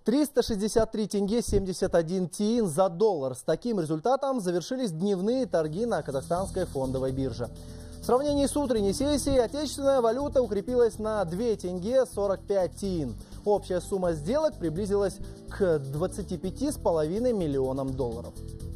363 тенге 71 тиын за доллар. С таким результатом завершились дневные торги на казахстанской фондовой бирже. В сравнении с утренней сессией отечественная валюта укрепилась на 2 тенге 45 тиын. Общая сумма сделок приблизилась к 25,5 миллионам долларов.